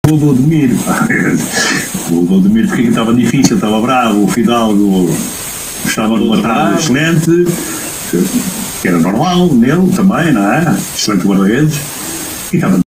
O Vladimir, pá. O Vladimir, porque estava difícil, estava bravo, o Fidalgo estava numa trave excelente, que era normal nele também, não é? Excelente guarda-redes, e estava